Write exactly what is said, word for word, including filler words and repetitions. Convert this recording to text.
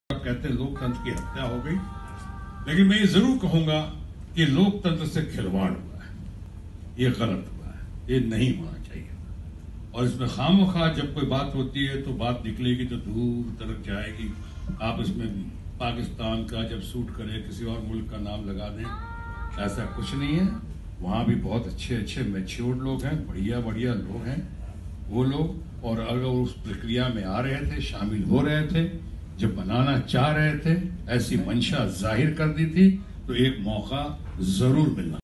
कहते हैं लोकतंत्र की हत्या हो गई, लेकिन मैं ये जरूर कहूंगा कि लोकतंत्र से खिलवाड़ हुआ है, ये गलत हुआ है, ये नहीं होना चाहिए। और इसमें खामोखा जब कोई बात होती है तो बात निकलेगी तो दूर तक जाएगी। आप इसमें पाकिस्तान का जब सूट करें, किसी और मुल्क का नाम लगा दें, ऐसा कुछ नहीं है। वहां भी बहुत अच्छे अच्छे मैच्योर्ड लोग हैं, बढ़िया बढ़िया लोग हैं वो लोग। और अगर उस प्रक्रिया में आ रहे थे, शामिल हो रहे थे, जब बनाना चाह रहे थे, ऐसी मंशा जाहिर कर दी थी, तो एक मौका जरूर मिलना।